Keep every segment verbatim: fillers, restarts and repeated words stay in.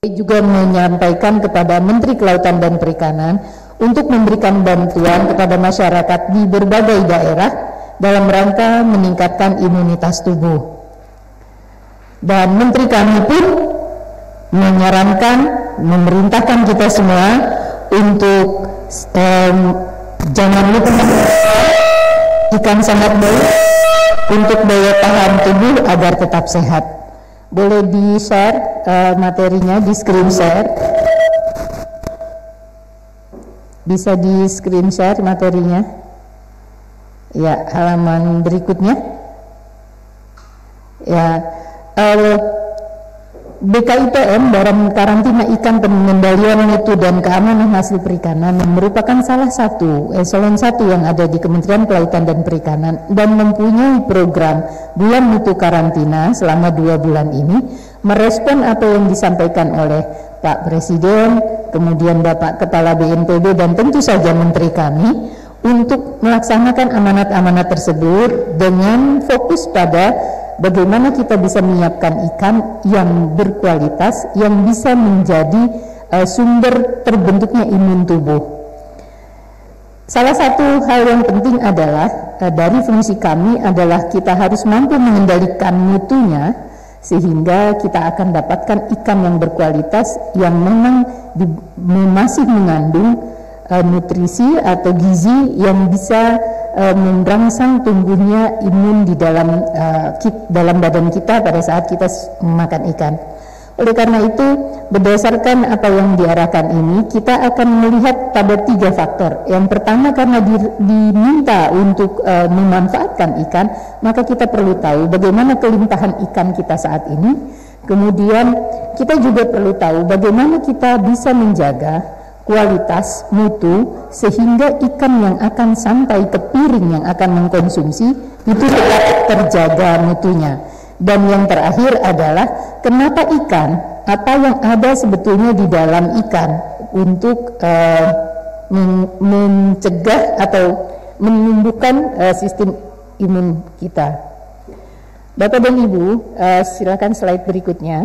juga menyampaikan kepada Menteri Kelautan dan Perikanan untuk memberikan bantuan kepada masyarakat di berbagai daerah dalam rangka meningkatkan imunitas tubuh. Dan Menteri kami pun menyarankan, memerintahkan kita semua untuk um, jangan lupa ikan sangat baik untuk daya tahan tubuh agar tetap sehat. Boleh di-share uh, materinya, di screen share. Bisa di screen share materinya. Ya, halaman berikutnya. Ya, uh, B K I P M dalam karantina ikan pengendalian mutu dan keamanan hasil perikanan yang merupakan salah satu eselon satu yang ada di Kementerian Kelautan dan Perikanan dan mempunyai program bulan mutu karantina selama dua bulan ini, merespon apa yang disampaikan oleh Pak Presiden, kemudian Bapak Kepala B N P B dan tentu saja Menteri kami untuk melaksanakan amanat-amanat tersebut dengan fokus pada bagaimana kita bisa menyiapkan ikan yang berkualitas, yang bisa menjadi uh, sumber terbentuknya imun tubuh. Salah satu hal yang penting adalah uh, dari fungsi kami adalah kita harus mampu mengendalikan mutunya sehingga kita akan dapatkan ikan yang berkualitas yang memang di, masih mengandung uh, nutrisi atau gizi yang bisa uh, merangsang tumbuhnya imun di dalam uh, kit, dalam badan kita pada saat kita memakan ikan. Oleh karena itu, berdasarkan apa yang diarahkan ini, kita akan melihat pada tiga faktor. Yang pertama, karena di, diminta untuk uh, memanfaatkan ikan, maka kita perlu tahu bagaimana kelimpahan ikan kita saat ini. Kemudian kita juga perlu tahu bagaimana kita bisa menjaga kualitas mutu sehingga ikan yang akan sampai ke piring yang akan mengkonsumsi itu tetap terjaga mutunya. Dan yang terakhir adalah kenapa ikan, apa yang ada sebetulnya di dalam ikan untuk uh, men mencegah atau menumbuhkan uh, sistem imun kita. Bapak dan Ibu, uh, silakan slide berikutnya.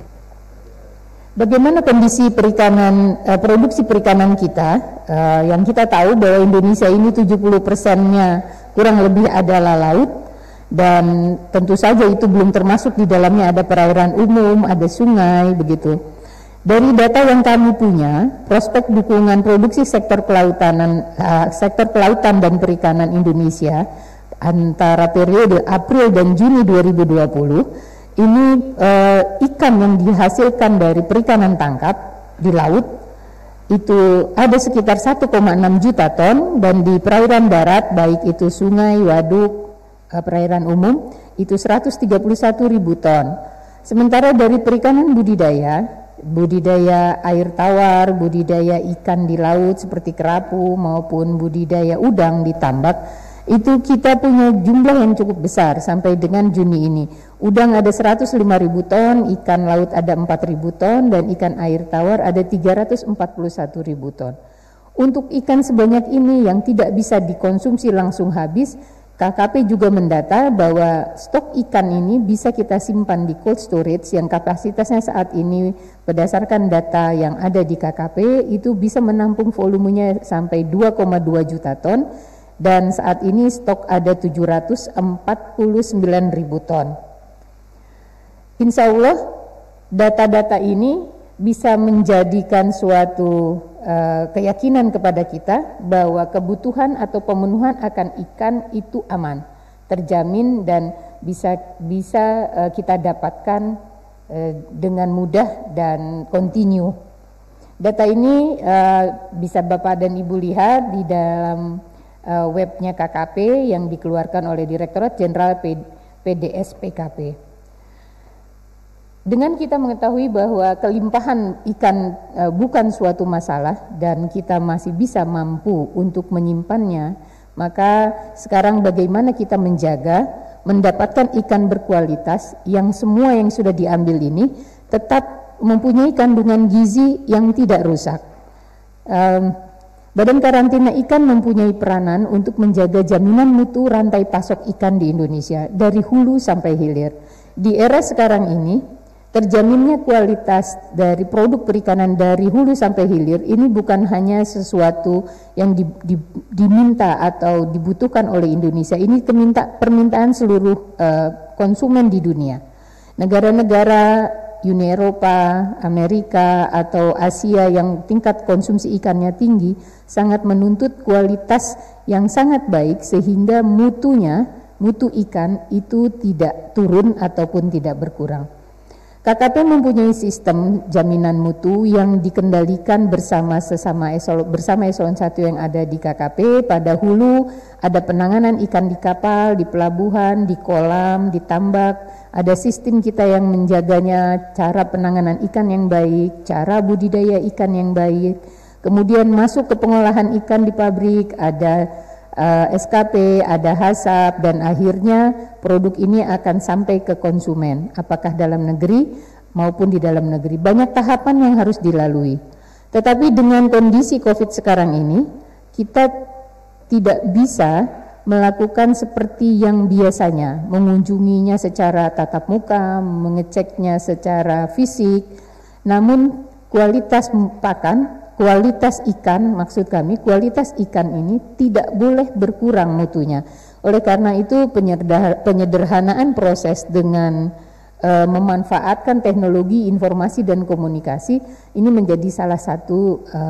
Bagaimana kondisi perikanan, uh, produksi perikanan kita, uh, yang kita tahu bahwa Indonesia ini tujuh puluh persennya kurang lebih adalah laut, dan tentu saja itu belum termasuk di dalamnya ada perairan umum, ada sungai, begitu. Dari data yang kami punya, prospek dukungan produksi sektor kelautan, uh, sektor kelautan dan perikanan Indonesia antara periode April dan Juni dua ribu dua puluh ini uh, ikan yang dihasilkan dari perikanan tangkap di laut itu ada sekitar satu koma enam juta ton, dan di perairan darat baik itu sungai, waduk, perairan umum itu seratus tiga puluh satu ribu ton. Sementara dari perikanan budidaya, budidaya air tawar, budidaya ikan di laut seperti kerapu maupun budidaya udang di tambak, itu kita punya jumlah yang cukup besar sampai dengan Juni ini. Udang ada seratus lima ribu ton, ikan laut ada empat ribu ton, dan ikan air tawar ada tiga ratus empat puluh satu ribu ton. Untuk ikan sebanyak ini yang tidak bisa dikonsumsi langsung habis, K K P juga mendata bahwa stok ikan ini bisa kita simpan di cold storage yang kapasitasnya saat ini berdasarkan data yang ada di K K P itu bisa menampung volumenya sampai dua koma dua juta ton, dan saat ini stok ada tujuh ratus empat puluh sembilan ribu ton. Insya Allah data-data ini bisa menjadikan suatu uh, keyakinan kepada kita bahwa kebutuhan atau pemenuhan akan ikan itu aman, terjamin, dan bisa bisa uh, kita dapatkan uh, dengan mudah dan kontinu. Data ini uh, bisa Bapak dan Ibu lihat di dalam uh, webnya K K P yang dikeluarkan oleh Direktorat Jenderal P D S P K P. Dengan kita mengetahui bahwa kelimpahan ikan e, bukan suatu masalah dan kita masih bisa mampu untuk menyimpannya, maka sekarang bagaimana kita menjaga mendapatkan ikan berkualitas yang semua yang sudah diambil ini tetap mempunyai kandungan gizi yang tidak rusak. Um, Badan Karantina Ikan mempunyai peranan untuk menjaga jaminan mutu rantai pasok ikan di Indonesia dari hulu sampai hilir. Di era sekarang ini, terjaminnya kualitas dari produk perikanan dari hulu sampai hilir ini bukan hanya sesuatu yang di, di, diminta atau dibutuhkan oleh Indonesia, ini keminta, permintaan seluruh uh, konsumen di dunia. Negara-negara Uni Eropa, Amerika atau Asia yang tingkat konsumsi ikannya tinggi sangat menuntut kualitas yang sangat baik sehingga mutunya, mutu ikan itu tidak turun ataupun tidak berkurang. K K P mempunyai sistem jaminan mutu yang dikendalikan bersama sesama eselon, bersama eselon satu yang ada di K K P. Pada hulu ada penanganan ikan di kapal, di pelabuhan, di kolam, di tambak. Ada sistem kita yang menjaganya, cara penanganan ikan yang baik, cara budidaya ikan yang baik. Kemudian masuk ke pengolahan ikan di pabrik, ada Uh, S K P, ada hasap, dan akhirnya produk ini akan sampai ke konsumen, apakah dalam negeri maupun di dalam negeri. Banyak tahapan yang harus dilalui. Tetapi dengan kondisi COVID sekarang ini, kita tidak bisa melakukan seperti yang biasanya, mengunjunginya secara tatap muka, mengeceknya secara fisik, namun kualitas pakan, kualitas ikan, maksud kami kualitas ikan ini tidak boleh berkurang mutunya. Oleh karena itu penyederhanaan proses dengan e, memanfaatkan teknologi informasi dan komunikasi ini menjadi salah satu e,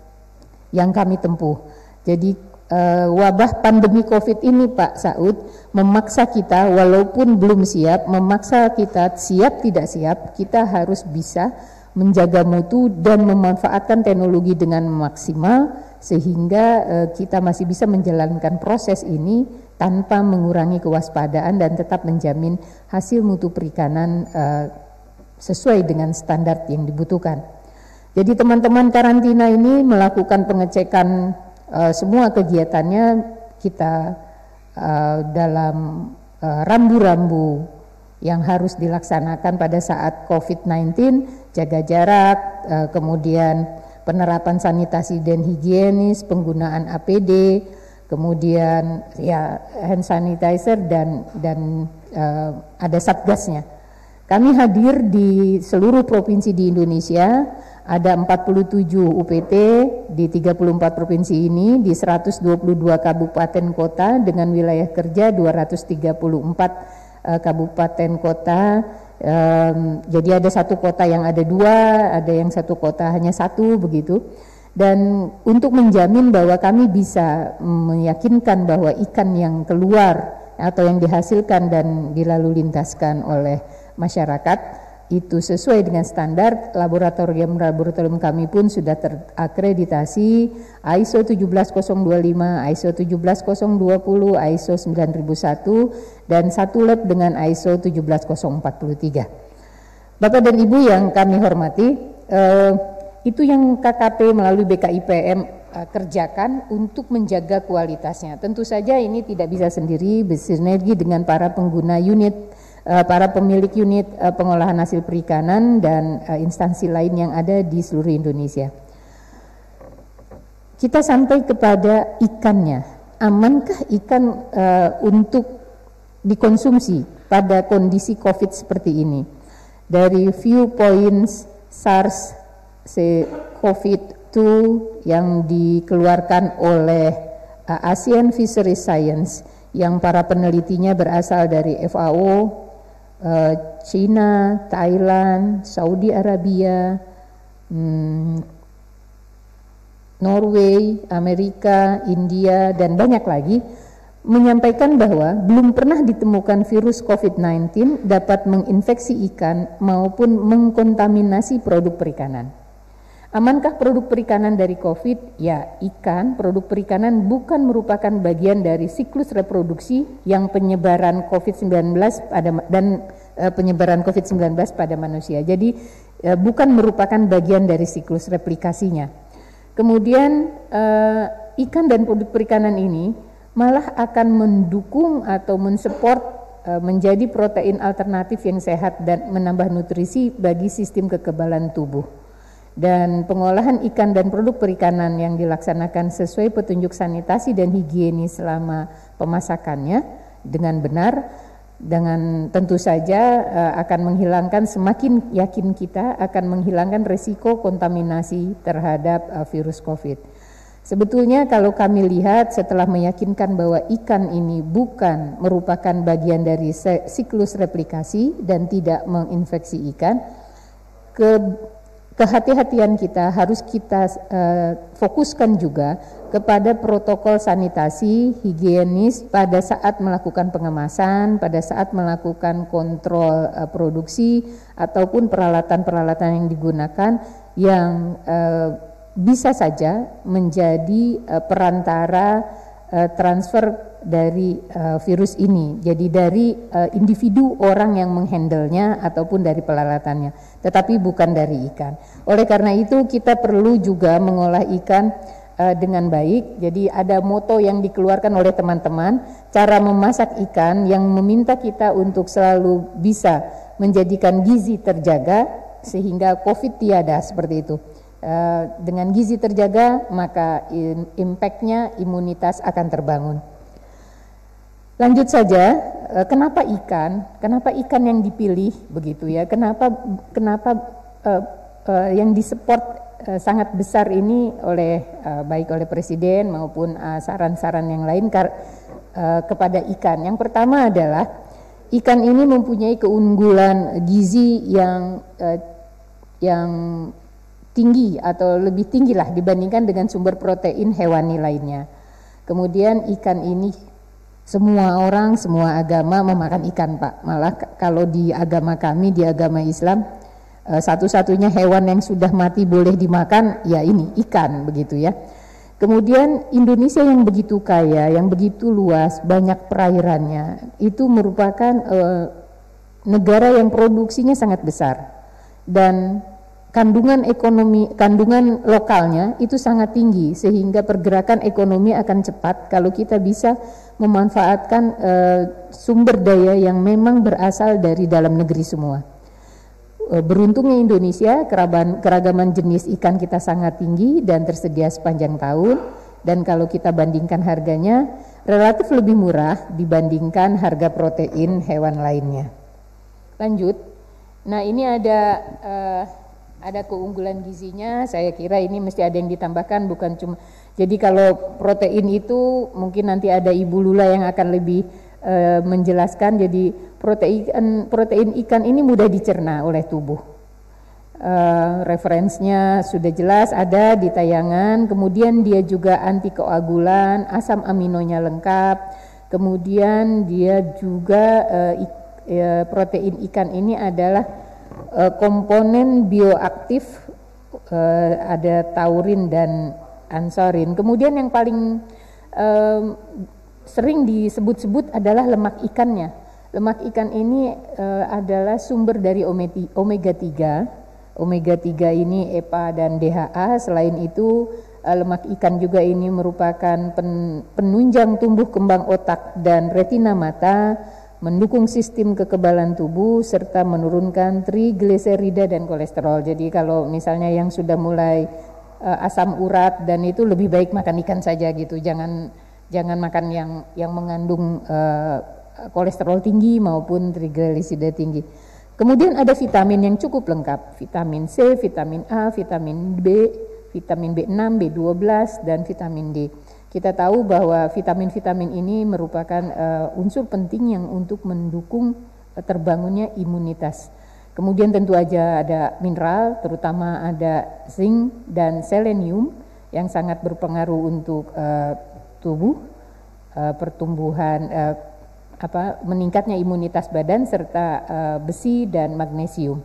yang kami tempuh. Jadi e, wabah pandemi COVID ini Pak Saud memaksa kita walaupun belum siap, memaksa kita siap tidak siap, kita harus bisa menjaga mutu dan memanfaatkan teknologi dengan maksimal sehingga uh, kita masih bisa menjalankan proses ini tanpa mengurangi kewaspadaan dan tetap menjamin hasil mutu perikanan uh, sesuai dengan standar yang dibutuhkan. Jadi teman-teman karantina ini melakukan pengecekan uh, semua kegiatannya kita uh, dalam uh, rambu-rambu yang harus dilaksanakan pada saat COVID sembilan belas, jaga jarak, eh, kemudian penerapan sanitasi dan higienis, penggunaan A P D, kemudian ya hand sanitizer dan dan eh, ada satgasnya. Kami hadir di seluruh provinsi di Indonesia, ada empat puluh tujuh U P T di tiga puluh empat provinsi ini, di seratus dua puluh dua kabupaten kota dengan wilayah kerja dua ratus tiga puluh empat kabupaten kota, um, jadi ada satu kota yang ada dua, ada yang satu kota hanya satu begitu. Dan untuk menjamin bahwa kami bisa meyakinkan bahwa ikan yang keluar atau yang dihasilkan dan dilalu lintaskan oleh masyarakat itu sesuai dengan standar, laboratorium-laboratorium kami pun sudah terakreditasi I S O tujuh belas nol dua lima, I S O tujuh belas nol dua nol, I S O sembilan ribu satu, dan satu lab dengan I S O tujuh belas nol empat tiga. Bapak dan Ibu yang kami hormati, eh, itu yang K K P melalui B K I P M eh, kerjakan untuk menjaga kualitasnya. Tentu saja ini tidak bisa sendiri, bersinergi dengan para pengguna unit, para pemilik unit uh, pengolahan hasil perikanan dan uh, instansi lain yang ada di seluruh Indonesia. Kita sampai kepada ikannya, amankah ikan uh, untuk dikonsumsi pada kondisi COVID seperti ini? Dari viewpoints SARS COVID dua yang dikeluarkan oleh uh, ASEAN Fisheries Science yang para penelitinya berasal dari F A O, China, Thailand, Saudi Arabia, hmm, Norway, Amerika, India, dan banyak lagi, menyampaikan bahwa belum pernah ditemukan virus COVID sembilan belas dapat menginfeksi ikan maupun mengkontaminasi produk perikanan. Amankah produk perikanan dari COVID? Ya, ikan, produk perikanan bukan merupakan bagian dari siklus reproduksi yang penyebaran COVID sembilan belas pada dan e, penyebaran COVID sembilan belas pada manusia. Jadi e, bukan merupakan bagian dari siklus replikasinya. Kemudian e, ikan dan produk perikanan ini malah akan mendukung atau mensupport e, menjadi protein alternatif yang sehat dan menambah nutrisi bagi sistem kekebalan tubuh. Dan pengolahan ikan dan produk perikanan yang dilaksanakan sesuai petunjuk sanitasi dan higienis selama pemasakannya dengan benar Dengan tentu saja uh, akan menghilangkan, semakin yakin kita akan menghilangkan resiko kontaminasi terhadap uh, virus COVID. Sebetulnya kalau kami lihat setelah meyakinkan bahwa ikan ini bukan merupakan bagian dari siklus replikasi dan tidak menginfeksi ikan, ke kehati-hatian kita harus kita uh, fokuskan juga kepada protokol sanitasi higienis pada saat melakukan pengemasan, pada saat melakukan kontrol uh, produksi ataupun peralatan-peralatan yang digunakan yang uh, bisa saja menjadi uh, perantara uh, transfer dari uh, virus ini. Jadi dari uh, individu orang yang menghandlenya ataupun dari peralatannya, tetapi bukan dari ikan. Oleh karena itu kita perlu juga mengolah ikan uh, dengan baik. Jadi ada moto yang dikeluarkan oleh teman-teman, cara memasak ikan yang meminta kita untuk selalu bisa menjadikan gizi terjaga sehingga COVID tiada, seperti itu. Uh, dengan gizi terjaga maka in, impact-nya imunitas akan terbangun. Lanjut saja, uh, kenapa ikan? Kenapa ikan yang dipilih begitu ya? Kenapa kenapa uh, uh, yang disupport uh, sangat besar ini oleh uh, baik oleh Presiden maupun saran-saran uh, yang lain kar, uh, kepada ikan. Yang pertama adalah ikan ini mempunyai keunggulan gizi yang uh, yang tinggi atau lebih tinggi lah dibandingkan dengan sumber protein hewani lainnya. Kemudian ikan ini semua orang, semua agama memakan ikan, Pak. Malah kalau di agama kami, di agama Islam, satu-satunya hewan yang sudah mati boleh dimakan ya ini ikan, begitu ya. Kemudian Indonesia yang begitu kaya, yang begitu luas, banyak perairannya, itu merupakan eh, negara yang produksinya sangat besar dan kandungan ekonomi, kandungan lokalnya itu sangat tinggi sehingga pergerakan ekonomi akan cepat kalau kita bisa memanfaatkan e, sumber daya yang memang berasal dari dalam negeri semua. E, beruntungnya Indonesia, keragaman, keragaman jenis ikan kita sangat tinggi dan tersedia sepanjang tahun, dan kalau kita bandingkan harganya relatif lebih murah dibandingkan harga protein hewan lainnya. Lanjut, nah ini ada e, ada keunggulan gizinya, saya kira ini mesti ada yang ditambahkan, bukan cuma, jadi kalau protein itu mungkin nanti ada Ibu Lula yang akan lebih e, menjelaskan. Jadi protein protein ikan ini mudah dicerna oleh tubuh. E, referensinya sudah jelas ada di tayangan. Kemudian dia juga antikoagulan, asam aminonya lengkap. Kemudian dia juga e, e, protein ikan ini adalah Uh, komponen bioaktif, uh, ada taurin dan ansorin. Kemudian yang paling uh, sering disebut-sebut adalah lemak ikannya. Lemak ikan ini uh, adalah sumber dari omega tiga. Omega tiga ini E P A dan D H A. Selain itu uh, lemak ikan juga ini merupakan pen, penunjang tumbuh kembang otak dan retina mata, mendukung sistem kekebalan tubuh, serta menurunkan trigliserida dan kolesterol. Jadi kalau misalnya yang sudah mulai uh, asam urat dan itu lebih baik makan ikan saja gitu, jangan jangan makan yang yang mengandung uh, kolesterol tinggi maupun trigliserida tinggi. Kemudian ada vitamin yang cukup lengkap, vitamin C, vitamin A, vitamin B, vitamin B enam, B dua belas, dan vitamin D. Kita tahu bahwa vitamin-vitamin ini merupakan uh, unsur penting yang untuk mendukung uh, terbangunnya imunitas. Kemudian tentu aja ada mineral, terutama ada zinc dan selenium yang sangat berpengaruh untuk uh, tubuh, uh, pertumbuhan, uh, apa, meningkatnya imunitas badan, serta uh, besi dan magnesium.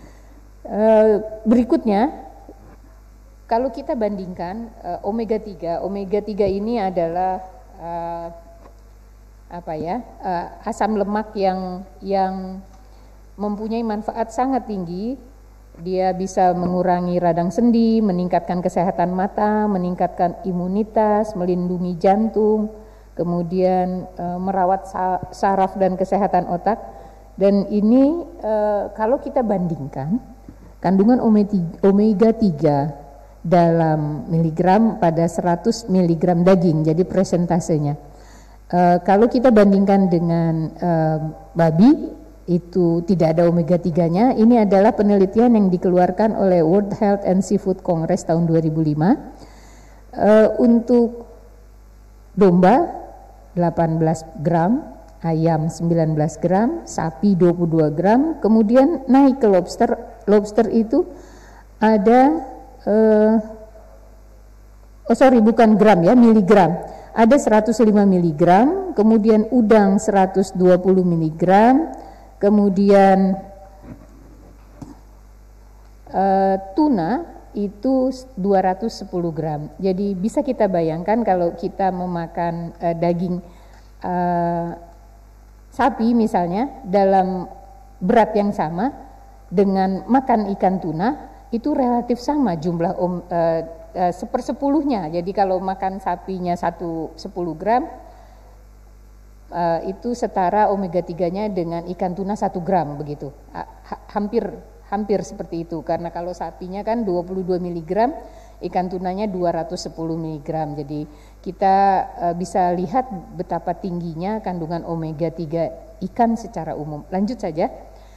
Uh, berikutnya, kalau kita bandingkan uh, omega tiga, omega tiga ini adalah uh, apa ya, uh, asam lemak yang yang mempunyai manfaat sangat tinggi. Dia bisa mengurangi radang sendi, meningkatkan kesehatan mata, meningkatkan imunitas, melindungi jantung, kemudian uh, merawat saraf dan kesehatan otak. Dan ini uh, kalau kita bandingkan kandungan omega tiga dalam miligram pada seratus miligram daging, jadi presentasenya Uh, kalau kita bandingkan dengan uh, babi, itu tidak ada omega tiga-nya. Ini adalah penelitian yang dikeluarkan oleh World Health and Seafood Congress tahun dua ribu lima. Uh, untuk domba delapan belas gram, ayam sembilan belas gram, sapi dua puluh dua gram, kemudian naik ke lobster. Lobster itu ada uh, oh sorry bukan gram ya, miligram. Ada seratus lima miligram, kemudian udang seratus dua puluh miligram, kemudian uh, tuna itu dua ratus sepuluh gram. Jadi bisa kita bayangkan kalau kita memakan uh, daging uh, sapi misalnya dalam berat yang sama dengan makan ikan tuna, itu relatif sama jumlah om, uh, uh, sepersepuluhnya. Jadi kalau makan sapinya satu sepuluh gram, uh, itu setara omega tiga-nya dengan ikan tuna satu gram begitu. Ha, hampir hampir seperti itu, karena kalau sapinya kan dua puluh dua miligram, ikan tunanya dua ratus sepuluh miligram. Jadi kita uh, bisa lihat betapa tingginya kandungan omega tiga ikan secara umum. Lanjut saja.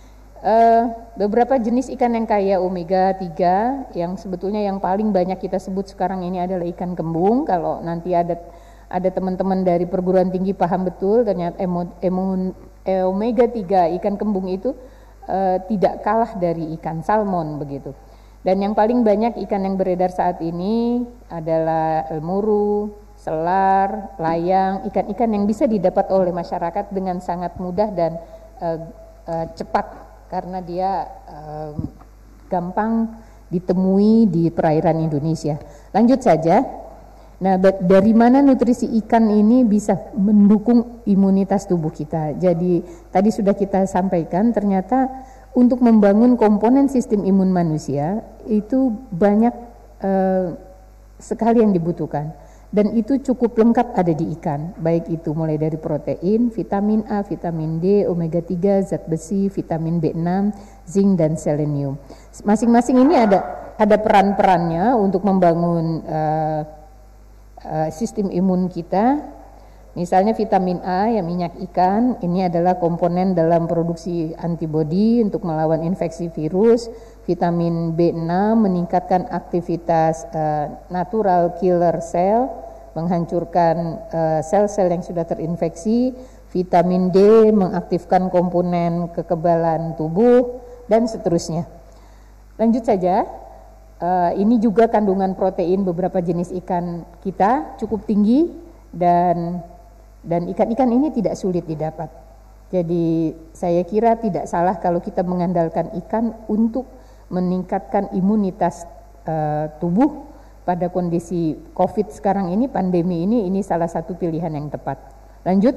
Uh, beberapa jenis ikan yang kaya omega tiga yang sebetulnya yang paling banyak kita sebut sekarang ini adalah ikan kembung. Kalau nanti ada ada teman-teman dari perguruan tinggi paham betul, ternyata emo, emo, eh, omega tiga ikan kembung itu uh, tidak kalah dari ikan salmon begitu. Dan yang paling banyak ikan yang beredar saat ini adalah elmuru, selar, layang, ikan-ikan yang bisa didapat oleh masyarakat dengan sangat mudah dan uh, uh, cepat, karena dia um, gampang ditemui di perairan Indonesia. Lanjut saja. Nah, dari mana nutrisi ikan ini bisa mendukung imunitas tubuh kita? Jadi tadi sudah kita sampaikan, ternyata untuk membangun komponen sistem imun manusia itu banyak uh, sekali yang dibutuhkan. Dan itu cukup lengkap ada di ikan, baik itu mulai dari protein, vitamin A, vitamin D, omega tiga, zat besi, vitamin B enam, zinc dan selenium. Masing-masing ini ada ada peran-perannya untuk membangun uh, uh, sistem imun kita. Misalnya vitamin A yang minyak ikan, ini adalah komponen dalam produksi antibodi untuk melawan infeksi virus. Vitamin B enam meningkatkan aktivitas uh, natural killer cell, menghancurkan uh, sel-sel yang sudah terinfeksi. Vitamin D mengaktifkan komponen kekebalan tubuh, dan seterusnya. Lanjut saja, uh, ini juga kandungan protein beberapa jenis ikan kita cukup tinggi, dan dan ikan-ikan ini tidak sulit didapat. Jadi saya kira tidak salah kalau kita mengandalkan ikan untuk meningkatkan imunitas uh, tubuh pada kondisi COVID sekarang ini, pandemi ini, ini salah satu pilihan yang tepat. Lanjut,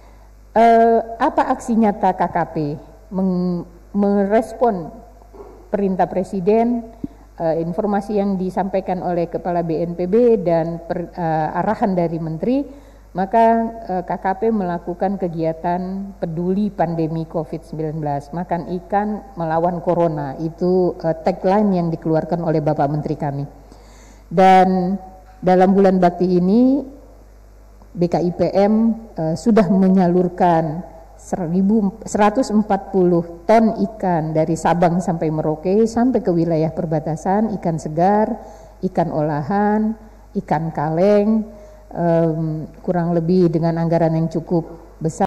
uh, apa aksi nyata K K P Meng, merespon perintah Presiden, uh, informasi yang disampaikan oleh Kepala B N P B dan per, uh, arahan dari Menteri? Maka eh, K K P melakukan kegiatan peduli pandemi COVID sembilan belas, makan ikan melawan corona, itu eh, tagline yang dikeluarkan oleh Bapak Menteri kami. Dan dalam bulan bakti ini B K I P M eh, sudah menyalurkan seratus empat puluh ton ikan dari Sabang sampai Merauke, sampai ke wilayah perbatasan, ikan segar, ikan olahan, ikan kaleng, Um, kurang lebih dengan anggaran yang cukup besar.